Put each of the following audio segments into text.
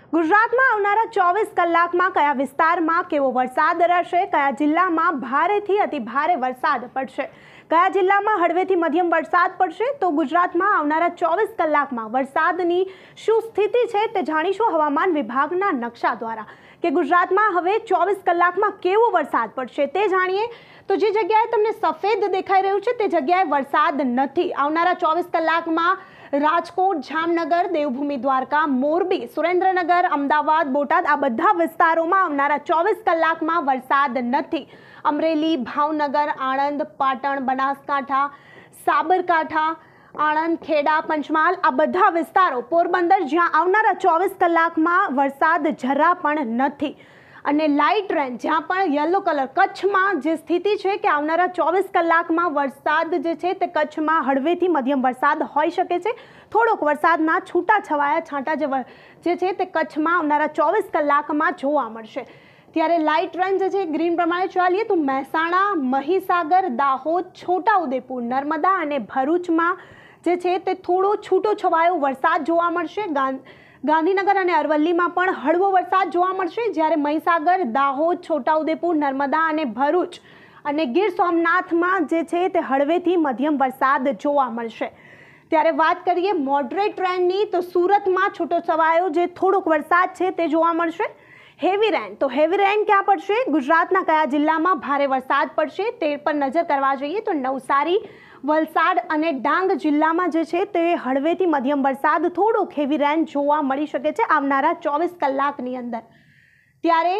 ગુજરાતમાં આવનારા 24 કલાકમાં કયા વિસ્તારમાં કેવો વરસાદ રહેશે, કયા જિલ્લામાં ભારેથી અતિ ભારે વરસાદ પડશે, કયા જિલ્લામાં હળવેથી મધ્યમ વરસાદ પડશે, તો ગુજરાતમાં આવનારા 24 કલાકમાં વરસાદની શું સ્થિતિ છે તે જાણીશું હવામાન વિભાગના નકશા દ્વારા કે ગુજરાતમાં હવે 24 કલાકમાં કેવો વરસાદ પડશે તે જાણીએ. તો જે જગ્યાએ તમને સફેદ દેખાઈ રહ્યું છે તે જગ્યાએ વરસાદ નથી. આવનારા 24 કલાકમાં રાજકોટ, જામનગર, દેવભૂમિ દ્વારકા, મોરબી, સુરેન્દ્રનગર, અમદાવાદ, બોટાદ આ બધા વિસ્તારોમાં આવનારા 24 કલાકમાં વરસાદ નથી. અમરેલી, ભાવનગર, આણંદ, પાટણ, બનાસકાંઠા, સાબરકાંઠા, આણંદ, ખેડા, પંચમહાલ આ બધા વિસ્તારો, પોરબંદર જ્યાં આવનારા 24 કલાકમાં વરસાદ જરા પણ નથી. અને લાઇટ રેન જ્યાં પણ યલો કલર, કચ્છમાં જે સ્થિતિ છે કે આવનારા 24 કલાકમાં વરસાદ જે છે તે કચ્છમાં હળવેથી મધ્યમ વરસાદ હોઈ શકે છે. થોડોક વરસાદના છૂટાછવાયા છાંટા જે છે તે કચ્છમાં આવનારા 24 કલાકમાં જોવા મળશે. ત્યારે લાઇટ રેન જે છે ગ્રીન પ્રમાણે ચાલીએ તો મહેસાણા, મહીસાગર, દાહોદ, છોટાઉદેપુર, નર્મદા અને ભરૂચમાં જે છે તે થોડો છૂટો છવાયો વરસાદ જોવા મળશે. ગાંધીનગર અને અરવલ્લીમાં પણ હળવો વરસાદ જોવા મળશે. જ્યારે મહીસાગર, દાહોદ, છોટાઉદેપુર, નર્મદા અને ભરૂચ અને ગીર સોમનાથમાં જે છે તે હળવેથી મધ્યમ વરસાદ જોવા મળશે. ત્યારે વાત કરીએ મોડરેટ રેનની તો સુરતમાં છૂટો છવાયો જે થોડોક વરસાદ છે તે જોવા મળશે. હેવી રેન તો હેવી રેન ક્યાં પડશે, ગુજરાતના કયા જિલ્લામાં ભારે વરસાદ પડશે તે પર નજર કરવા જઈએ તો નવસારી, વલસાડ અને ડાંગ જિલ્લામાં જે છે તે હળવેથી મધ્યમ વરસાદ, થોડોક હેવી રેન જોવા મળી શકે છે આવનારા 24 કલાકની અંદર. ત્યારે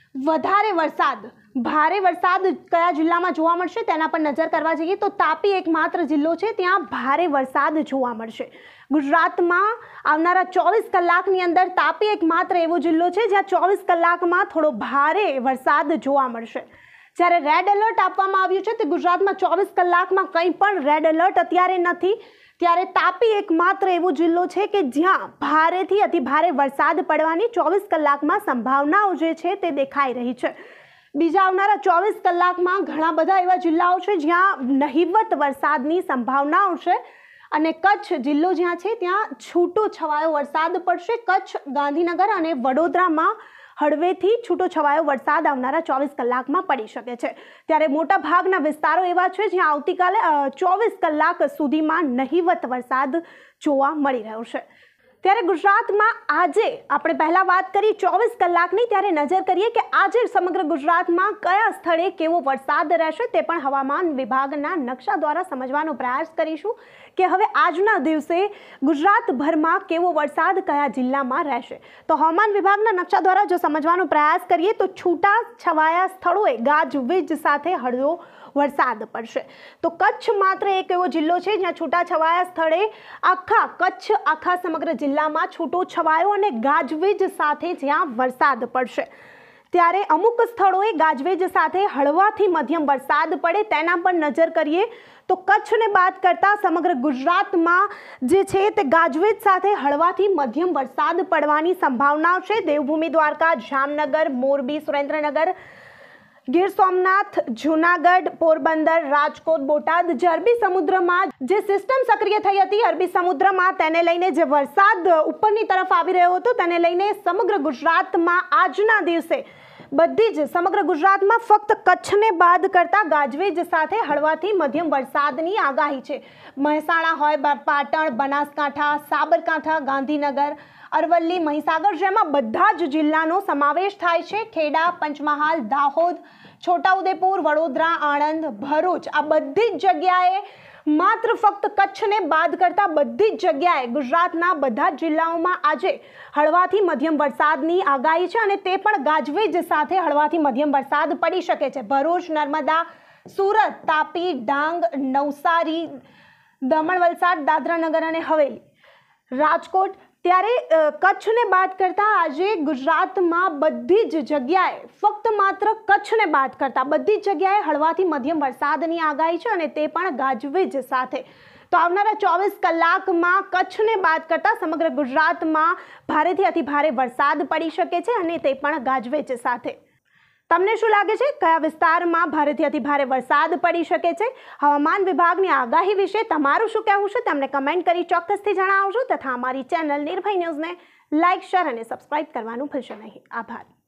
વધારે વરસાદ, ભારે વરસાદ કયા જિલ્લામાં જોવા મળશે તેના પર નજર કરવા જઈએ તો તાપી એકમાત્ર જિલ્લો છે ત્યાં ભારે વરસાદ જોવા મળશે. ગુજરાતમાં આવનારા 24 કલાકની અંદર તાપી એકમાત્ર એવો જિલ્લો છે જ્યાં 24 કલાકમાં થોડો ભારે વરસાદ જોવા મળશે. જ્યારે રેડ એલર્ટ આપવામાં આવ્યું છે તે ગુજરાતમાં 24 કલાકમાં કંઈ પણ રેડ એલર્ટ અત્યારે નથી. ત્યારે તાપી એકમાત્ર એવો જિલ્લો છે કે જ્યાં ભારેથી અતિ ભારે વરસાદ પડવાની 24 કલાકમાં સંભાવનાઓ જે છે તે દેખાઈ રહી છે. બીજા આવનારા 24 કલાકમાં ઘણા બધા એવા જિલ્લાઓ છે જ્યાં નહિવત વરસાદની સંભાવનાઓ છે અને કચ્છ જિલ્લો જ્યાં છે ત્યાં છૂટો છવાયો વરસાદ પડશે. કચ્છ, ગાંધીનગર અને વડોદરામાં હળવેથી છૂટો છવાયો વરસાદ આવનારા 24 કલાકમાં પડી શકે છે. ત્યારે મોટા ભાગના વિસ્તારો એવા છે જ્યાં આવતીકાલે 24 કલાક સુધીમાં નહિવત વરસાદ જોવા મળી રહ્યો છે. ત્યારે ગુજરાતમાં આજે આપણે પહેલાં વાત કરી 24 કલાકની, ત્યારે નજર કરીએ કે આજે સમગ્ર ગુજરાતમાં કયા સ્થળે કેવો વરસાદ રહેશે તે પણ હવામાન વિભાગના નકશા દ્વારા સમજવાનો પ્રયાસ કરીશું કે હવે આજના દિવસે ગુજરાતભરમાં કેવો વરસાદ કયા જિલ્લામાં રહેશે. તો હવામાન વિભાગના નકશા દ્વારા જો સમજવાનો પ્રયાસ કરીએ તો છૂટા છવાયા સ્થળોએ ગાજવીજ સાથે હળવો વરસાદ પડશે. તો કચ્છ માત્ર એક એવો જિલ્લો છે જ્યાં છૂટા છવાયા સ્થળે આખા સમગ્ર જિલ્લામાં છૂટો છવાયો અને ગાજવીજ સાથે જ્યાં વરસાદ પડશે. ત્યારે અમુક સ્થળોએ ગાજવીજ સાથે હળવાથી મધ્યમ વરસાદ પડે તેના પર નજર કરીએ તો કચ્છને બાદ કરતા સમગ્ર ગુજરાતમાં જે છે તે ગાજવીજ સાથે હળવાથી મધ્યમ વરસાદ પડવાની સંભાવના છે. દેવભૂમિ દ્વારકા, જામનગર, મોરબી, સુરેન્દ્રનગર, ગીર સોમનાથ, જૂનાગઢ, પોરબંદર, રાજકોટ, બોટાદ જે અરબી સમુદ્રમાં જે સિસ્ટમ સક્રિય થઈ હતી અરબી સમુદ્રમાં તેને લઈને જે વરસાદ ઉપરની તરફ આવી રહ્યો હતો તેને લઈને સમગ્ર ગુજરાતમાં આજના દિવસે સમગ્ર ગુજરાતમાં ફક્ત કચ્છને બાદ કરતા ગાજવીજ સાથે હળવાથી મધ્યમ વરસાદની આગાહી છે. મહેસાણા હોય, પાટણ, બનાસકાંઠા, સાબરકાંઠા, ગાંધીનગર, અરવલ્લી, મહીસાગર જેમાં બધા જ જિલ્લાનો સમાવેશ થાય છે. ખેડા, પંચમહાલ, દાહોદ, છોટાઉદેપુર, વડોદરા, આણંદ, ભરૂચ આ બધી જ જગ્યાએ માત્ર ફક્ત કચ્છને બાદ કરતા બધી જ જગ્યાએ ગુજરાતના બધા જ જિલ્લાઓમાં આજે હળવાથી મધ્યમ વરસાદની આગાહી છે અને તે પણ ગાજવીજ સાથે હળવાથી મધ્યમ વરસાદ પડી શકે છે. ભરૂચ, નર્મદા, સુરત, તાપી, ડાંગ, નવસારી, દમણ, વલસાડ, દાદરા નગર અને હવેલી, રાજકોટ. ત્યારે કચ્છને બાદ કરતા આજે ગુજરાતમાં બધી જ જગ્યાએ ફક્ત માત્ર કચ્છને બાદ કરતા બધી જ જગ્યાએ હળવાથી મધ્યમ વરસાદની આગાહી છે અને તે પણ ગાજવીજ સાથે. તો આવનારા 24 કલાકમાં કચ્છને બાદ કરતા સમગ્ર ગુજરાતમાં ભારેથી અતિ ભારે વરસાદ પડી શકે છે અને તે પણ ગાજવીજ સાથે. તમને શું લાગે છે કયા વિસ્તારમાં ભારેથી અતિ ભારે વરસાદ પડી શકે છે? હવામાન વિભાગની આગાહી વિશે તમારું શું કહેવું છે તમને કમેન્ટ કરી ચોક્કસથી જણાવજો તથા અમારી ચેનલ નિર્ભય ન્યૂઝને લાઇક, શેર અને સબસ્ક્રાઇબ કરવાનું ભૂલશો નહીં. આભાર.